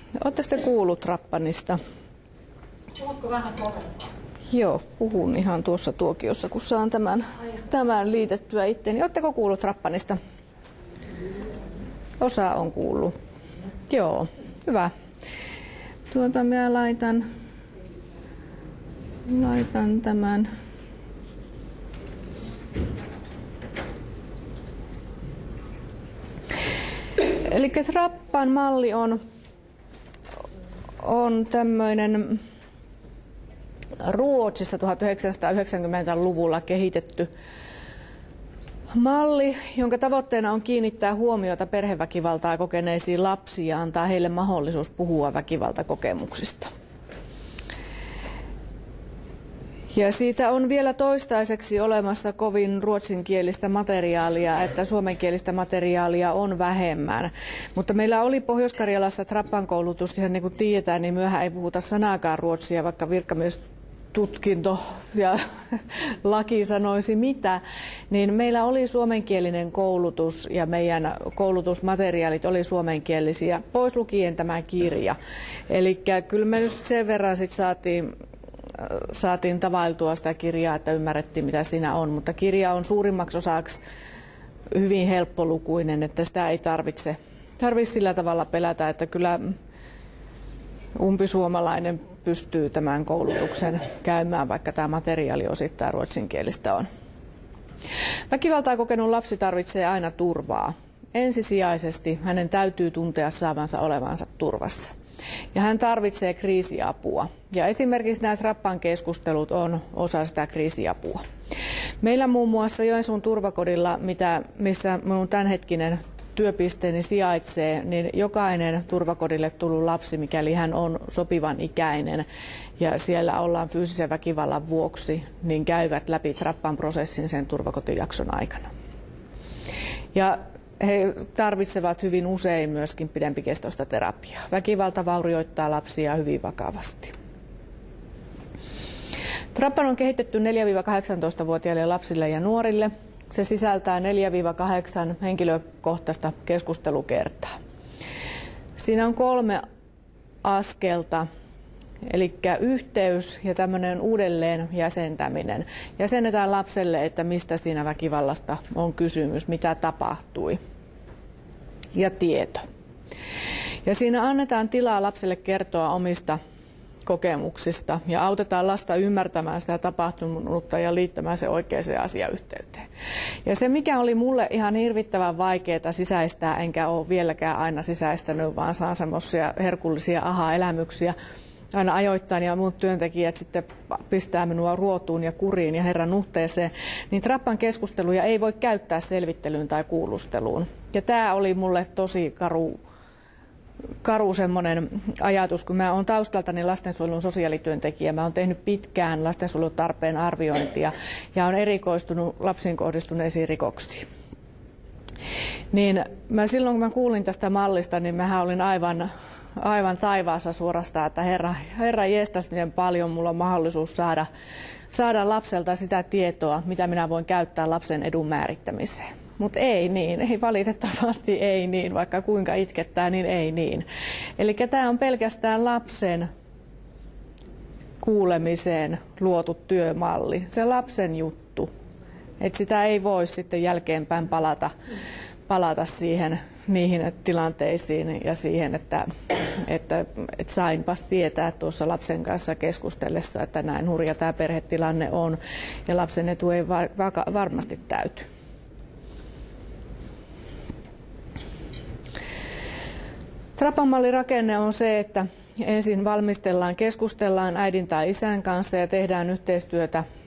Oletteko te kuullut Trappanista? Puhutko vähän kovempaa? Joo, puhun ihan tuossa tuokiossa, kun saan tämän liitettyä itteeni. Oletteko kuullut Trappanista? Osa on kuullut. Joo, hyvä. Minä laitan tämän. Eli Trappan malli on tämmöinen Ruotsissa 1990-luvulla kehitetty malli, jonka tavoitteena on kiinnittää huomiota perheväkivaltaa kokeneisiin lapsiin ja antaa heille mahdollisuus puhua väkivaltakokemuksista. Ja siitä on vielä toistaiseksi olemassa kovin ruotsinkielistä materiaalia, että suomenkielistä materiaalia on vähemmän. Mutta meillä oli Pohjois-Karjalassa Trappan koulutus, ihan niin kuin tiedetään, niin myöhään ei puhuta sanaakaan ruotsia, vaikka virkamiestutkinto ja laki sanoisi mitä. Niin meillä oli suomenkielinen koulutus ja meidän koulutusmateriaalit oli suomenkielisiä, pois lukien tämä kirja. Eli kyllä me nyt sen verran sit saatiin tavailtua sitä kirjaa, että ymmärrettiin mitä siinä on, mutta kirja on suurimmaksi osaksi hyvin helppolukuinen, että sitä ei tarvitse sillä tavalla pelätä, että kyllä umpisuomalainen pystyy tämän koulutuksen käymään, vaikka tämä materiaali osittain ruotsinkielistä on. Väkivaltaa kokenut lapsi tarvitsee aina turvaa. Ensisijaisesti hänen täytyy tuntea saavansa olevansa turvassa. Ja hän tarvitsee kriisiapua. Ja esimerkiksi nämä Trappan keskustelut on osa sitä kriisiapua. Meillä muun muassa Joensuun turvakodilla, missä minun tämänhetkinen työpisteeni sijaitsee, niin jokainen turvakodille tullut lapsi, mikäli hän on sopivan ikäinen ja siellä ollaan fyysisen väkivallan vuoksi, niin käyvät läpi Trappan prosessin sen turvakotijakson aikana. Ja he tarvitsevat hyvin usein myöskin pidempikestoista terapiaa. Väkivalta vaurioittaa lapsia hyvin vakavasti. Trappan on kehitetty 4-18-vuotiaille lapsille ja nuorille. Se sisältää 4-8 henkilökohtaista keskustelukertaa. Siinä on 3 askelta, eli yhteys ja tämmöinen uudelleen jäsentäminen. Jäsennetään lapselle, että mistä siinä väkivallasta on kysymys, mitä tapahtui, ja tieto. Ja siinä annetaan tilaa lapselle kertoa omista kokemuksista ja autetaan lasta ymmärtämään sitä tapahtunutta ja liittämään se oikeaan asiayhteyteen. Ja se, mikä oli mulle ihan hirvittävän vaikeaa sisäistää, enkä ole vieläkään aina sisäistänyt, vaan saan semmoisia herkullisia aha-elämyksiä aina ajoittain, ja muut työntekijät sitten pistää minua ruotuun ja kuriin ja herran nuhteeseen, niin Trappan keskusteluja ei voi käyttää selvittelyyn tai kuulusteluun. Ja tämä oli mulle tosi karu semmoinen ajatus, kun mä olen taustaltani lastensuojelun sosiaalityöntekijä. Mä olen tehnyt pitkään lastensuojelutarpeen arviointia ja olen erikoistunut lapsiin kohdistuneisiin rikoksiin. Niin silloin kun mä kuulin tästä mallista, niin mähän olin aivan taivaassa suorastaan, että herra jestas, miten paljon mulla on mahdollisuus saada lapselta sitä tietoa, mitä minä voin käyttää lapsen edun määrittämiseen. Mutta ei niin, ei valitettavasti ei niin, vaikka kuinka itkettää, niin ei niin. Eli tämä on pelkästään lapsen kuulemiseen luotu työmalli, se lapsen juttu. Et sitä ei voi sitten jälkeenpäin palata niihin tilanteisiin ja siihen, että sainpas tietää tuossa lapsen kanssa keskustellessa, että näin hurja tämä perhetilanne on ja lapsen etu ei varmasti täyty. Trappan mallin rakenne on se, että ensin valmistellaan, keskustellaan äidin tai isän kanssa ja tehdään yhteistyötä